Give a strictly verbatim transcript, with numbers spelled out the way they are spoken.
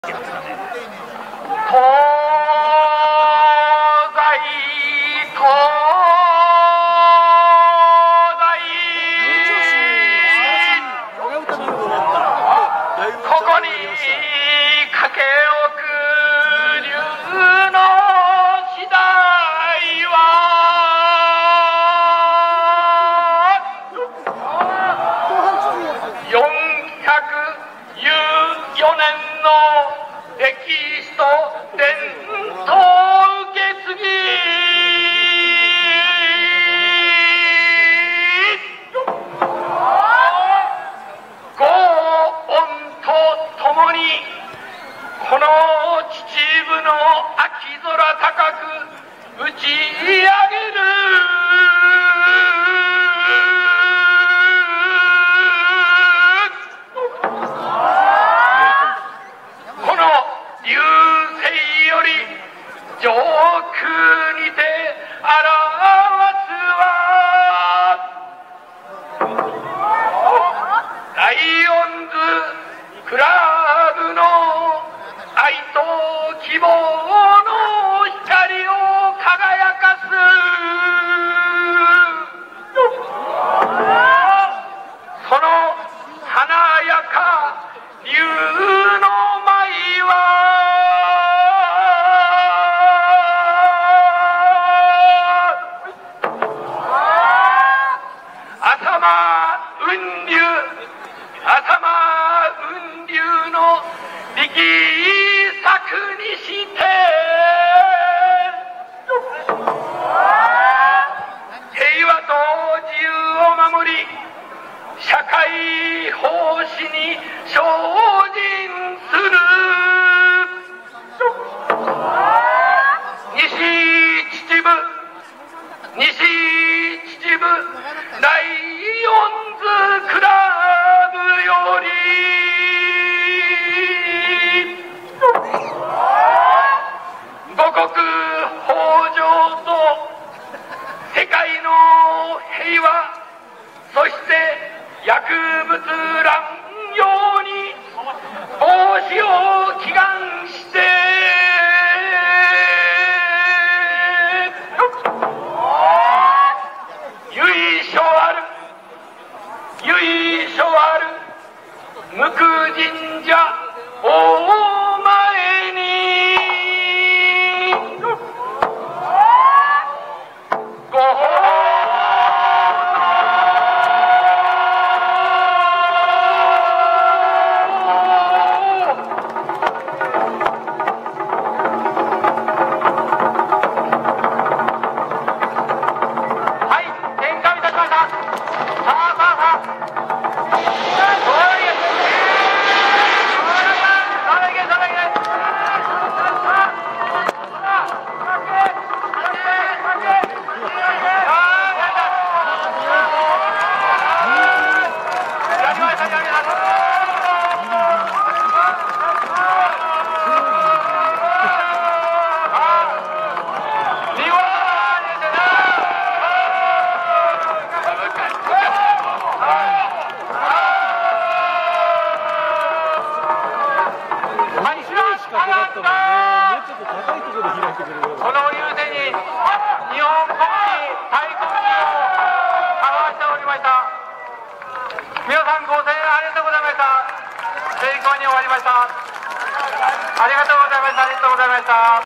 東西東西ここに駆け置く竜の時代はよんひゃくじゅうよねんの歴史と伝統を受け継ぎご恩とともにこの秩父の秋空高く打ち上げるこの流星より上空にて表すはライオンズクラブの愛と希望の光を輝かすその華やか竜の舞は浅間雲流浅間雲流の力作にして平和と自由を守り社会奉仕に精進する西秩父西秩父ライオンズクラブより五穀豊穣と世界の平和そして薬物乱用に防止を祈願して由緒ある由緒ある無垢神社大前にごこの流星に日本国旗太鼓旗を表しておりました。皆さんご声援ありがとうございました。成功に終わりました。ありがとうございました。ありがとうございました。